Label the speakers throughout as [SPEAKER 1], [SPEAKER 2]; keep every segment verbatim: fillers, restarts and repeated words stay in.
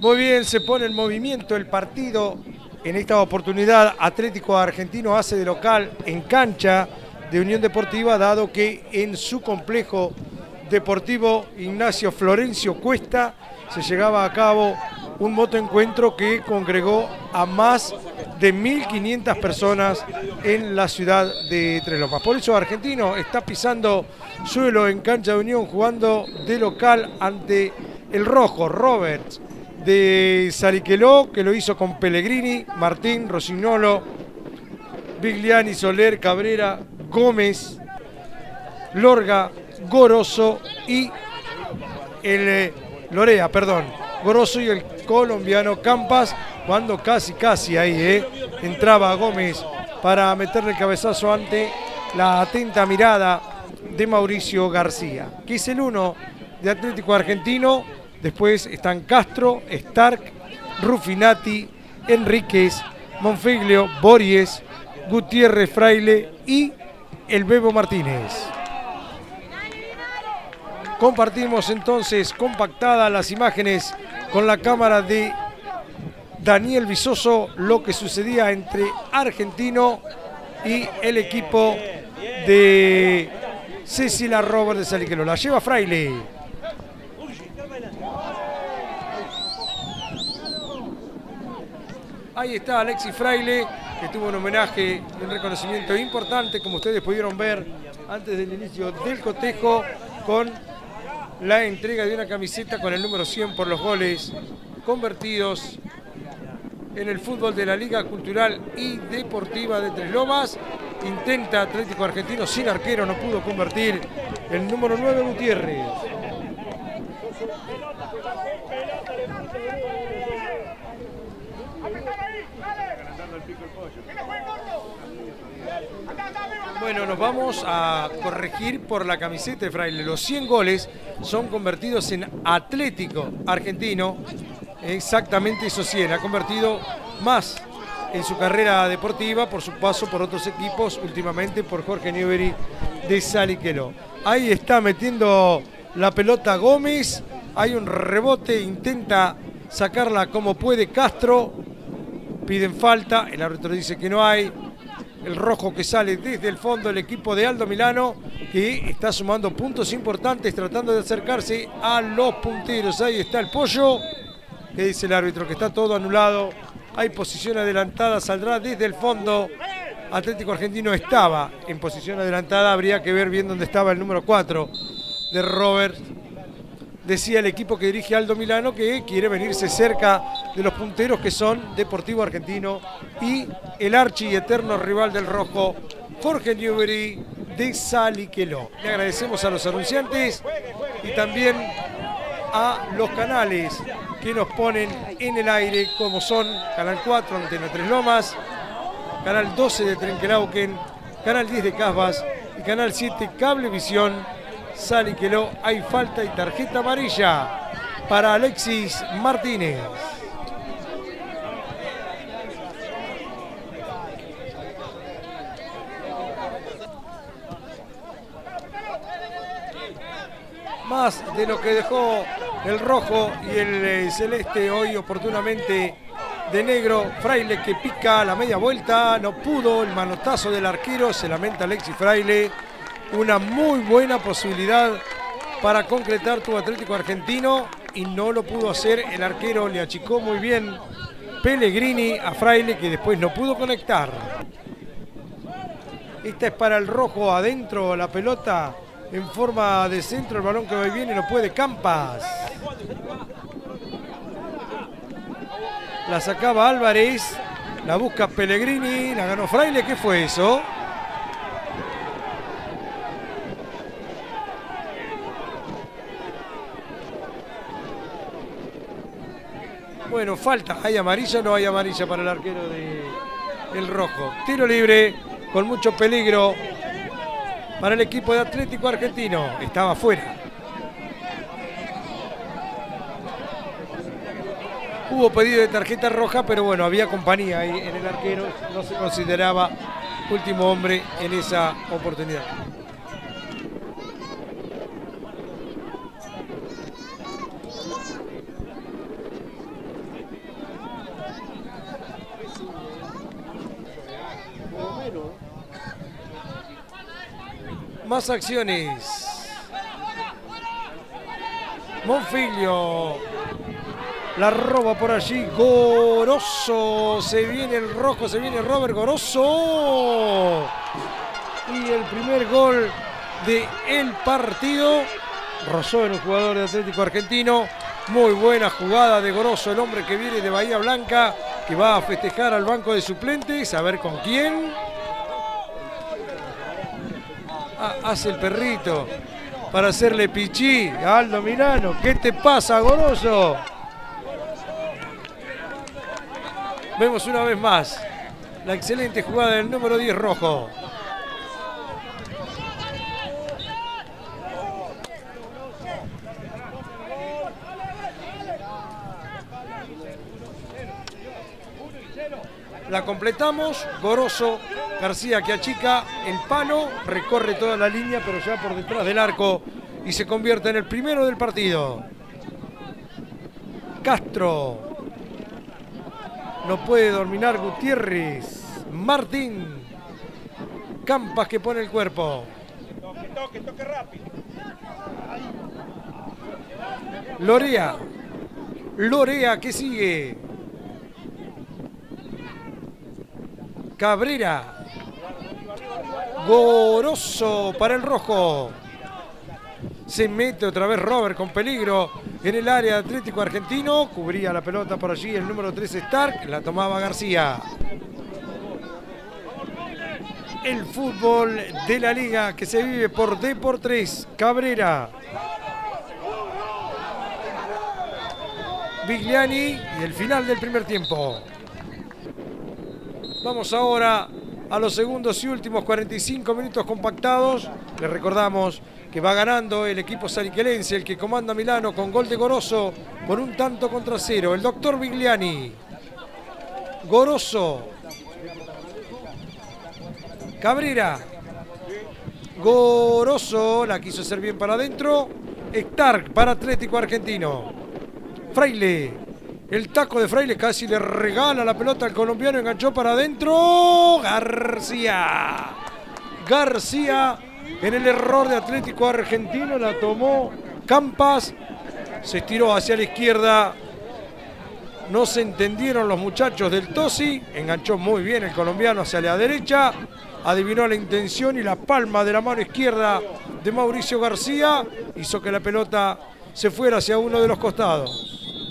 [SPEAKER 1] Muy bien, se pone en movimiento el partido. En esta oportunidad, Atlético Argentino hace de local en cancha de Unión Deportiva, dado que en su complejo deportivo Ignacio Florencio Cuesta se llevaba a cabo un motoencuentro que congregó a más de mil quinientas personas en la ciudad de Tres Lomas. Por eso Argentino está pisando suelo en cancha de Unión, jugando de local ante el rojo Roberts de Saliqueló, que lo hizo con Pellegrini, Martín, Rosignolo, Bigliani, Soler, Cabrera, Gómez, Lorga, Goroso y el eh, Lorea, perdón, Goroso y el colombiano Campas, cuando casi casi ahí eh, entraba Gómez para meterle el cabezazo ante la atenta mirada de Mauricio García, que es el uno de Atlético Argentino. Después están Castro, Stark, Ruffinati, Enríquez, Monfiglio, Bories, Gutiérrez, Fraile y el Bebo Martínez. Compartimos entonces compactadas las imágenes con la cámara de Daniel Vizoso, lo que sucedía entre Argentino y el equipo de Cecilia Robert de Saliqueló. La lleva Fraile. Ahí está Alexis Fraile, que tuvo un homenaje y un reconocimiento importante, como ustedes pudieron ver antes del inicio del cotejo, con la entrega de una camiseta con el número cien por los goles convertidos en el fútbol de la Liga Cultural y Deportiva de Tres Lomas. Intenta Atlético Argentino sin arquero, no pudo convertir el número nueve Gutiérrez. Bueno, nos vamos a corregir por la camiseta de Fraile. Los cien goles son convertidos en Atlético Argentino. Exactamente esos cien. Ha convertido más en su carrera deportiva por su paso por otros equipos, últimamente por Jorge Newbery de Saliqueló. Ahí está metiendo la pelota Gómez. Hay un rebote, intenta sacarla como puede Castro. Piden falta, el árbitro dice que no hay. El rojo que sale desde el fondo, el equipo de Aldo Milano, que está sumando puntos importantes, tratando de acercarse a los punteros. Ahí está el Pollo, que dice el árbitro que está todo anulado. Hay posición adelantada, saldrá desde el fondo. Atlético Argentino estaba en posición adelantada, habría que ver bien dónde estaba el número cuatro de Robert. Decía el equipo que dirige Aldo Milano que quiere venirse cerca de los punteros, que son Deportivo Argentino y el archi y eterno rival del rojo, Jorge Newbery de Saliqueló. Le agradecemos a los anunciantes y también a los canales que nos ponen en el aire, como son Canal cuatro, Antena Tres Lomas, Canal doce de Trenquelauquen, Canal diez de Casbas y Canal siete Cablevisión Saliqueló. Hay falta y tarjeta amarilla para Alexis Martínez. Más de lo que dejó el rojo y el eh, celeste hoy oportunamente de negro. Fraile que pica la media vuelta, no pudo, el manotazo del arquero, se lamenta Alexis Fraile. Una muy buena posibilidad para concretar tu Atlético Argentino y no lo pudo hacer. El arquero le achicó muy bien Pellegrini a Fraile, que después no pudo conectar. Esta es para el rojo, adentro la pelota en forma de centro, el balón que va y viene, no puede Campas. La sacaba Álvarez, la busca Pellegrini, la ganó Fraile. ¿Qué fue eso? Bueno, falta. ¿Hay amarilla o no hay amarilla para el arquero de el rojo? Tiro libre con mucho peligro para el equipo de Atlético Argentino. Estaba fuera. Hubo pedido de tarjeta roja, pero bueno, había compañía ahí en el arquero. No se consideraba último hombre en esa oportunidad. Más acciones. Monfilio la roba por allí. Goroso. Se viene el rojo, se viene Robert Goroso. Y el primer gol del partido. Rozó en un jugador de Atlético Argentino. Muy buena jugada de Goroso, el hombre que viene de Bahía Blanca, que va a festejar al banco de suplentes. A ver con quién. Ah, hace el perrito para hacerle pichí a Aldo Milano. ¿Qué te pasa, Goroso? Vemos una vez más la excelente jugada del número diez rojo. La completamos. Goroso, García que achica el palo, recorre toda la línea, pero ya por detrás del arco y se convierte en el primero del partido. Castro. No puede dominar Gutiérrez. Martín. Campas que pone el cuerpo.
[SPEAKER 2] Toque, toque, toque rápido.
[SPEAKER 1] Lorea. Lorea que sigue. Cabrera. Goroso para el rojo. Se mete otra vez Robert con peligro en el área de Atlético Argentino. Cubría la pelota por allí el número tres Stark. La tomaba García. El fútbol de la liga que se vive por D por tres. Cabrera. Vigliani y el final del primer tiempo. Vamos ahora a los segundos y últimos cuarenta y cinco minutos compactados. Les recordamos que va ganando el equipo sariquelense, el que comanda Milano, con gol de Goroso por un tanto contra cero. El doctor Vigliani. Goroso. Cabrera. Goroso. La quiso hacer bien para adentro. Stark para Atlético Argentino. Fraile. El taco de Fraile casi le regala la pelota al colombiano. Enganchó para adentro. García. García en el error de Atlético Argentino. La tomó Campas. Se estiró hacia la izquierda. No se entendieron los muchachos del Tosi. Enganchó muy bien el colombiano hacia la derecha. Adivinó la intención y la palma de la mano izquierda de Mauricio García hizo que la pelota se fuera hacia uno de los costados.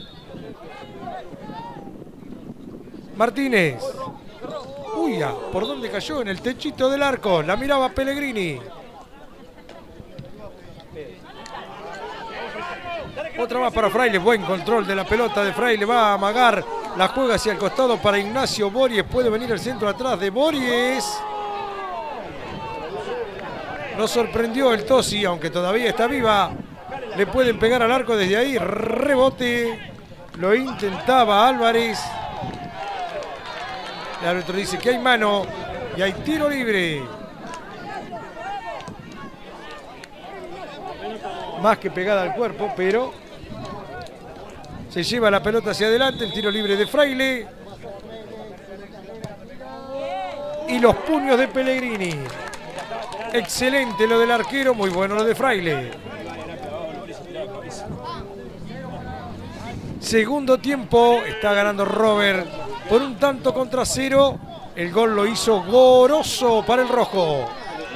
[SPEAKER 1] Martínez. Uy, ¿por dónde cayó? En el techito del arco. La miraba Pellegrini. Otra más para Fraile. Buen control de la pelota de Fraile. Va a amagar. La juega hacia el costado para Ignacio Bories. Puede venir el centro atrás de Bories. Nos sorprendió el Tosi, aunque todavía está viva. Le pueden pegar al arco desde ahí. Rebote. Lo intentaba Álvarez. El árbitro dice que hay mano y hay tiro libre. Más que pegada al cuerpo, pero se lleva la pelota hacia adelante. El tiro libre de Fraile. Y los puños de Pellegrini. Excelente lo del arquero, muy bueno lo de Fraile. Segundo tiempo, está ganando Robert por un tanto contra cero. El gol lo hizo Goroso para el rojo.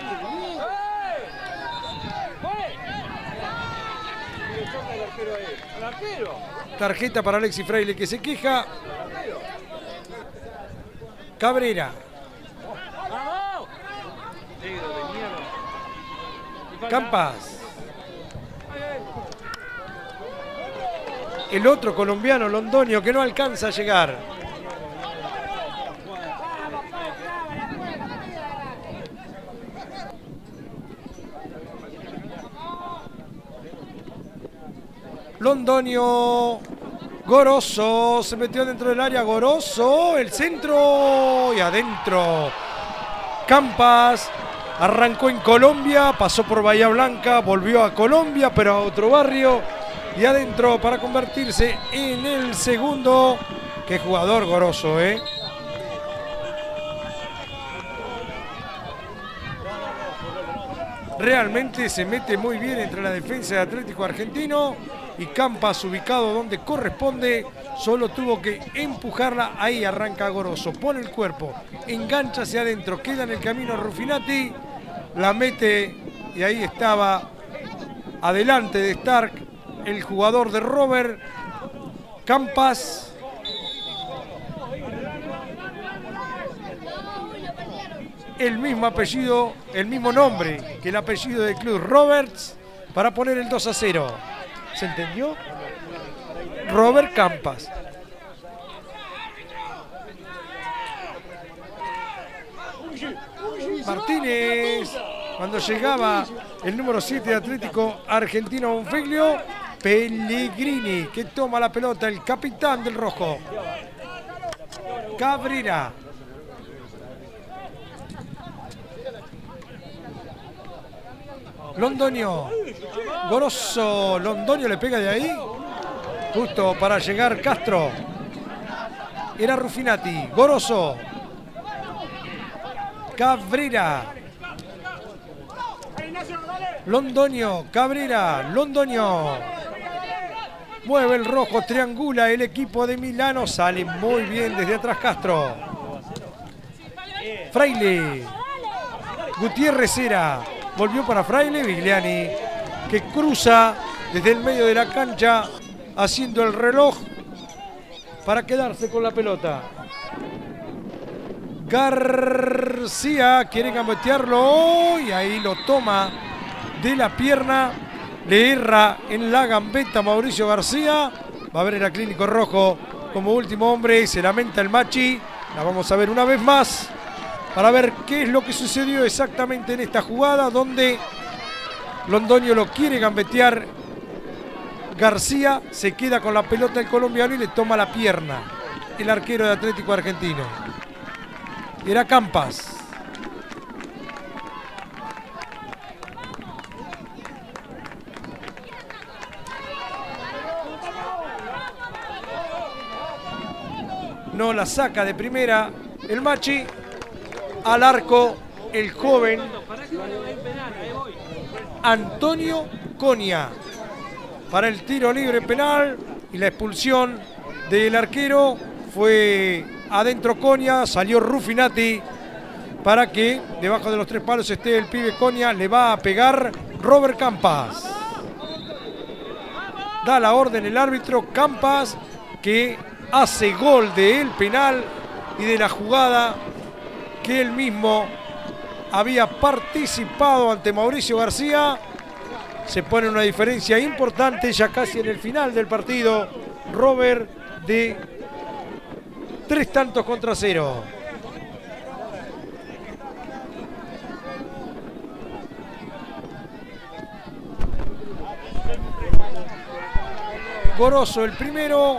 [SPEAKER 1] Tarjeta para Alexis Fraile que se queja. Cabrera. Campas. El otro colombiano, Londoño, que no alcanza a llegar. Londoño. Goroso. Se metió dentro del área. Goroso. El centro. Y adentro. Campas. Arrancó en Colombia. Pasó por Bahía Blanca. Volvió a Colombia, pero a otro barrio. Y adentro para convertirse en el segundo. Qué jugador Goroso, ¿eh? realmente se mete muy bien entre la defensa de Atlético Argentino y Campas, ubicado donde corresponde, solo tuvo que empujarla. Ahí arranca Goroso, pone el cuerpo, engancha hacia adentro, queda en el camino Ruffinati, la mete y ahí estaba adelante de Stark el jugador de Robert Campas. El mismo apellido, el mismo nombre que el apellido del club, Roberts, para poner el dos a cero. ¿Se entendió? Robert Campas. Martínez, cuando llegaba el número siete de Atlético Argentino Bonfiglio, Pellegrini, que toma la pelota, el capitán del rojo. Cabrera. Londoño, Goroso, Londoño le pega de ahí, justo para llegar Castro, era Ruffinati, Goroso, Cabrera, Londoño, Cabrera, Londoño, mueve el rojo, triangula el equipo de Milano, sale muy bien desde atrás Castro, Fraile, Gutiérrez era. Volvió para Fraile, Vigliani, que cruza desde el medio de la cancha, haciendo el reloj para quedarse con la pelota. García quiere gambetearlo y ahí lo toma de la pierna. Le erra en la gambeta Mauricio García. Va a ver el aclínico rojo como último hombre. Se lamenta el Machi. La vamos a ver una vez más, para ver qué es lo que sucedió exactamente en esta jugada, donde Londoño lo quiere gambetear. García se queda con la pelota el colombiano y le toma la pierna el arquero de Atlético Argentino. Era Campas. No la saca de primera el Machi. Al arco el joven Antonio Conia para el tiro libre penal, y la expulsión del arquero fue adentro Conia, salió Ruffinati para que debajo de los tres palos esté el pibe Conia. Le va a pegar Robert Campas. Da la orden el árbitro Campas, que hace gol del penal y de la jugada que él mismo había participado ante Mauricio García. Se pone una diferencia importante ya casi en el final del partido. Robert de tres tantos contra cero. Goroso el primero.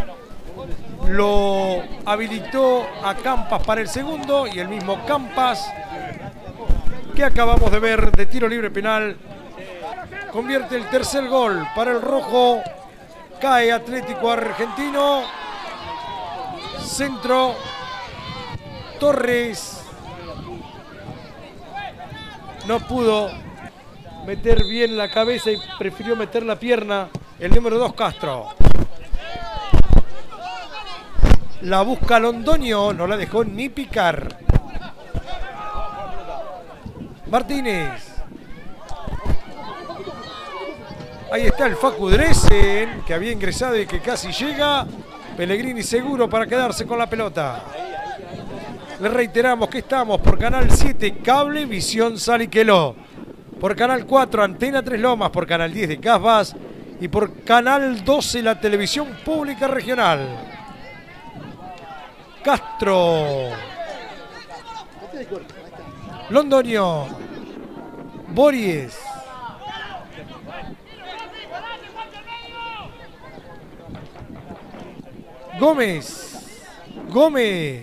[SPEAKER 1] Lo habilitó a Campas para el segundo, y el mismo Campas, que acabamos de ver de tiro libre penal, convierte el tercer gol para el rojo. Cae Atlético Argentino. Centro. Torres no pudo meter bien la cabeza y prefirió meter la pierna el número dos Castro. La busca Londoño, no la dejó ni picar. Martínez. Ahí está el Facu Dresen, que había ingresado y que casi llega. Pellegrini seguro para quedarse con la pelota. Le reiteramos que estamos por Canal siete, Cable Visión Saliqueló, por Canal cuatro, Antena Tres Lomas, por Canal diez de Casbas y por Canal doce, la televisión pública regional. Castro, Londoño, Bories, Gómez, Gómez,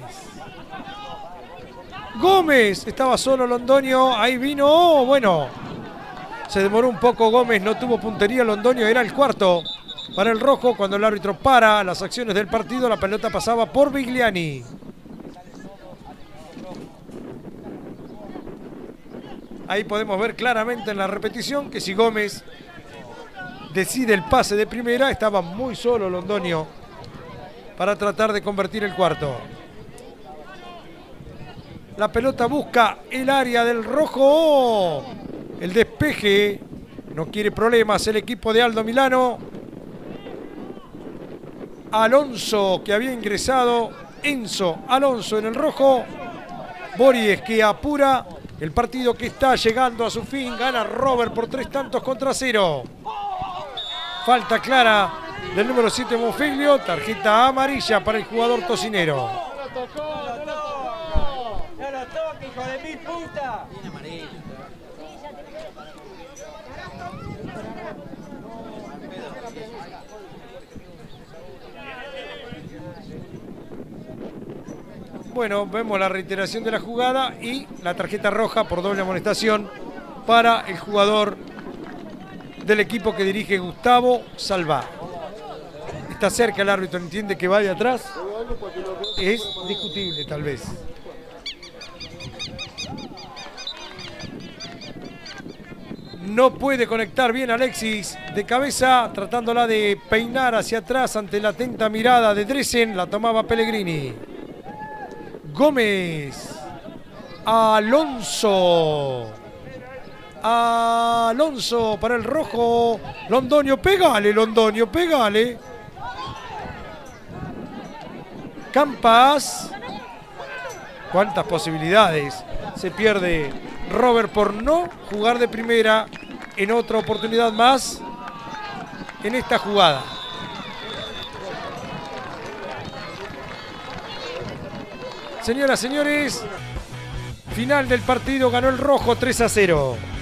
[SPEAKER 1] Gómez, estaba solo Londoño, ahí vino, oh, bueno, se demoró un poco Gómez, no tuvo puntería Londoño, era el cuarto para el rojo. Cuando el árbitro para las acciones del partido, la pelota pasaba por Vigliani. Ahí podemos ver claramente en la repetición que si Gómez decide el pase de primera, estaba muy solo Londoño para tratar de convertir el cuarto. La pelota busca el área del rojo. El despeje. No quiere problemas el equipo de Aldo Milano. Alonso, que había ingresado. Enzo Alonso en el rojo. Bories, que apura el partido, que está llegando a su fin. Gana Robert por tres tantos contra cero. Falta clara del número siete Monfiglio. Tarjeta amarilla para el jugador tocinero.
[SPEAKER 2] ¡No lo toque, hijo de mil puta!
[SPEAKER 1] Bueno, vemos la reiteración de la jugada y la tarjeta roja por doble amonestación para el jugador del equipo que dirige Gustavo Salvá. Está cerca el árbitro, entiende que vaya atrás. Es discutible, tal vez. No puede conectar bien Alexis de cabeza, tratándola de peinar hacia atrás ante la atenta mirada de Dresen. La tomaba Pellegrini. Gómez. Alonso. Alonso para el rojo. Londoño, pégale, Londoño, pégale. Campas. ¿Cuántas posibilidades se pierde Robert por no jugar de primera en otra oportunidad más en esta jugada? Señoras, señores, final del partido, ganó el rojo tres a cero.